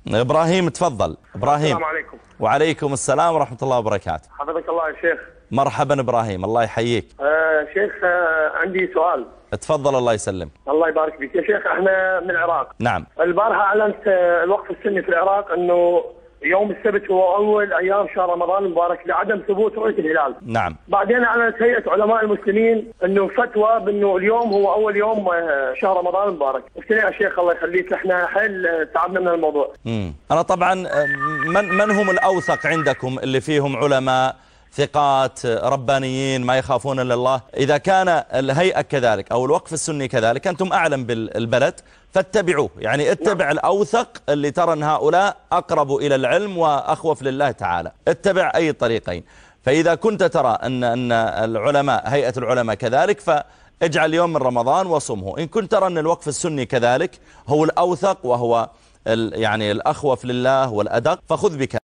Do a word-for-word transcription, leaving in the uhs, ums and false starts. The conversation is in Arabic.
إبراهيم تفضل. إبراهيم. السلام عليكم. وعليكم السلام ورحمة الله وبركاته. حفظك الله يا شيخ. مرحبا إبراهيم، الله يحييك. آه شيخ، آه عندي سؤال. تفضل الله يسلم. الله يبارك فيك يا شيخ. احنا من العراق. نعم. البارحة أعلنت آه الوقف السني في العراق أنه يوم السبت هو أول أيام شهر رمضان المبارك لعدم ثبوت رؤية الهلال. نعم. بعدين أعلنت هيئة علماء المسلمين أنه فتوى بأنه اليوم هو أول يوم آه شهر رمضان المبارك. افتني يا شيخ الله يخليك، احنا حيل آه تعبنا من الموضوع. امم أنا طبعا من من هم الأوثق عندكم اللي فيهم علماء ثقات ربانيين ما يخافون الا الله؟ إذا كان الهيئة كذلك أو الوقف السني كذلك أنتم أعلم بالبلد فاتبعوه، يعني اتبع نعم. الأوثق اللي ترى أن هؤلاء أقرب إلى العلم وأخوف لله تعالى، اتبع أي طريقين. فإذا كنت ترى أن أن العلماء هيئة العلماء كذلك فاجعل يوم من رمضان وصمه. إن كنت ترى أن الوقف السني كذلك هو الأوثق وهو يعني الأخوف لله والأدق فخذ بك.